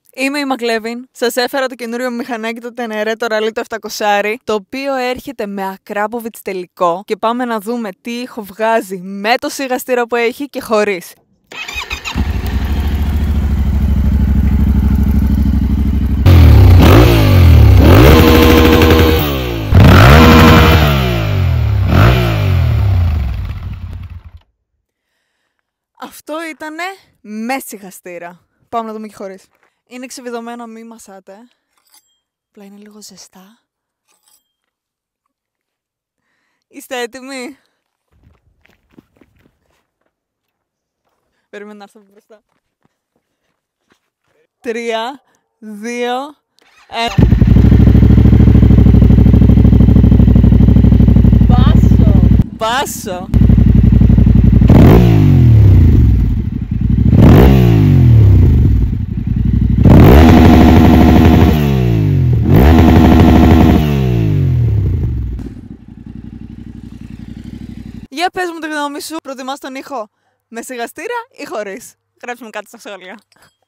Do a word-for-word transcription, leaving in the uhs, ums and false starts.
Είμαι η Μακλέβιν. Σας έφερα το καινούριο μηχανάκι το Tenere, το Rally το επτακόσια, το οποίο έρχεται με Akrapovic τελικό και πάμε να δούμε τι ήχο βγάζει με το σιγαστήρα που έχει και χωρίς. Αυτό ήτανε με σιγαστήρα. Πάμε να δούμε και χωρίς. Είναι ξεβιδωμένο, μη μασάτε. Απλά είναι λίγο ζεστά. Είστε έτοιμοι? Περίμενα να έρθω από μπροστά. Τρία, δύο, ένα. Πάσο. Πάσο. Για πες μου τη γνώμη σου, προτιμάς τον ήχο με σιγαστήρα ή χωρίς? Γράψτε μου κάτω στα σχόλια.